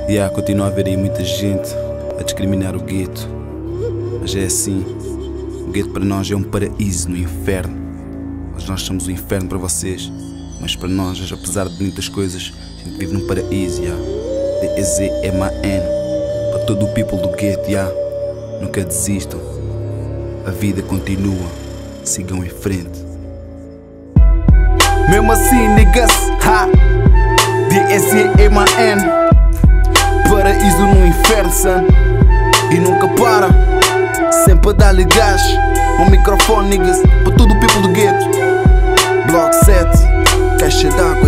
Continua a haver aí muita gente a discriminar o gueto. Mas é assim, o gueto para nós é um paraíso no inferno. Mas nós somos o inferno para vocês. Mas para nós, apesar de muitas coisas, a gente vive num paraíso, DEZMAN. Para todo o people do gueto, nunca desistam. A vida continua, sigam em frente. Mesmo assim, niggas, DEZMAN. Paraíso no inferno, son. E nunca para, sempre a dar-lhe gás ao microfone, niggas. Para todo o people do gueto. Block 7, caixa d'água,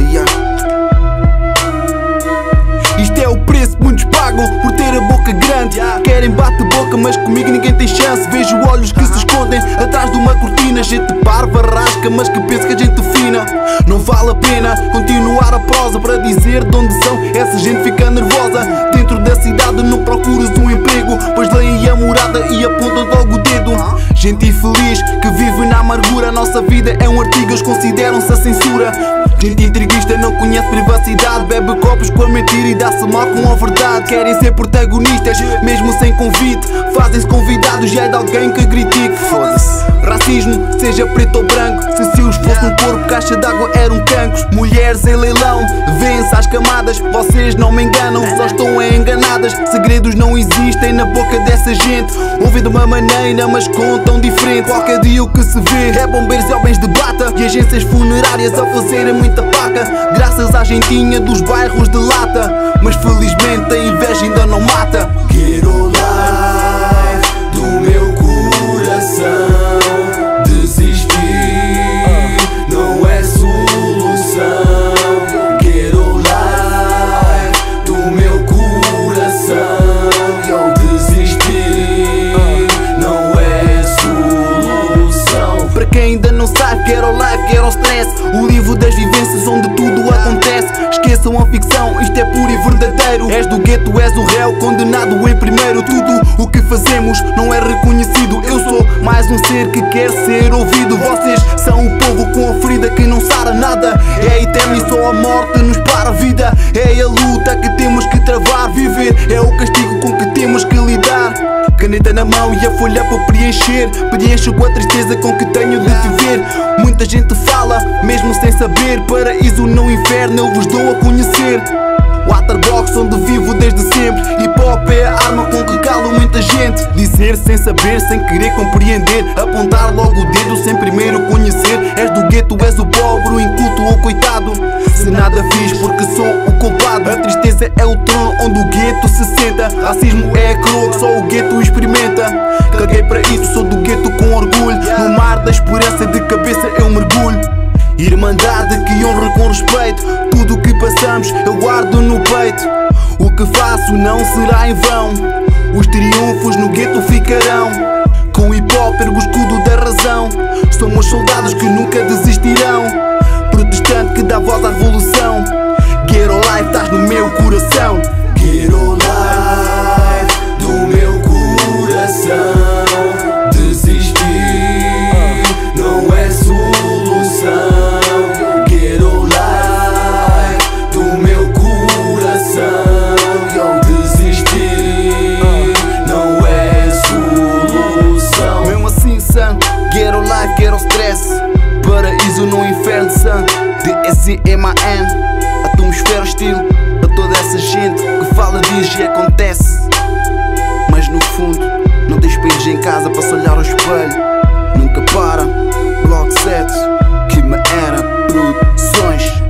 Isto é o preço que muitos pagam por ter a boca grande. Querem bate-boca, mas comigo ninguém tem chance. Vejo olhos que se escondem atrás de uma cortina. Gente parva, rasca, mas que pensa que a gente fina. Não vale a pena continuar a prosa para dizer de onde são. Essa gente fica nervosa. Dentro da cidade não procuras um emprego, pois leem a morada e apontam logo o dedo. Gente infeliz que vive na amargura. A nossa vida é um artigo, eles consideram-se a censura. Gente intriguista não conhece privacidade. Bebe copos com a mentira e dá-se mal com a verdade. Querem ser protagonistas, mesmo sem convite. Fazem-se convidados e é de alguém que critique. Foda-se. Racismo, seja preto ou branco. Se seus fosse um corpo, caixa d'água eram cancros. Mulheres em leilão, vêm-se às camadas. Vocês não me enganam, só estão enganadas. Segredos não existem na boca dessa gente. Ouvem de uma maneira, mas contam diferente. Qualquer dia o que se vê é bombeiros e homens de bata e agências funerárias a fazerem muita paca, graças à gentinha dos bairros de lata. Mas felizmente a inveja ainda não mata. Quero life do meu coração. Desistir não é solução. Quero life do meu coração. Desistir não é solução. Para quem ainda não sabe, quero life, quero stress. O livro das vivências onde tudo acontece. Esqueçam a ficção, isto é puro e verdadeiro. És do gueto, és o réu, condenado em primeiro. Tudo o que fazemos não é reconhecido. Eu sou mais um ser que quer ser ouvido. Vocês são o povo com a ferida que não sara nada. É eterno e só a morte nos para a vida. É a luta que temos que travar. Viver é o castigo com que temos que lidar. Caneta na mão e a folha para preencher. Preencho com a tristeza com que tenho de te ver. Muita gente fala, mesmo sem saber. Paraíso no inferno eu vos dou a conhecer. Waterbox onde vivo desde sempre. Hip hop é a arma com que calo muita gente. Dizer sem saber, sem querer compreender. Apontar logo o dedo sem primeiro conhecer. És do gueto, és o pobre, o inculto ou coitado. Se nada fiz porque sou o culpado. A tristeza é o trono onde o gueto se senta. Racismo é a coroa que só o gueto experimenta. Caguei para isso, sou do gueto com orgulho. No mar da esperança de cabeça eu mergulho. Irmandade que honra com respeito. Tudo o que passamos eu guardo no peito. O que faço não será em vão. Os triunfos no gueto ficarão. Com hip hop ergo o escudo da razão. Somos soldados que nunca desistirão. Protestante que dá voz à revolução. Quero life, estás no meu coração. Quero life do meu coração. Desistir não é solução. Quero life do meu coração. Desistir não é solução. Mesmo assim, son, quero life, quero stress. Paraíso no inferno, son. DEZMAN. Atmosfera hostil a toda essa gente que fala, diz e acontece. Mas no fundo, não te espelhos em casa para se olhar ao espelho. Nunca para, Block 7, que me era produções.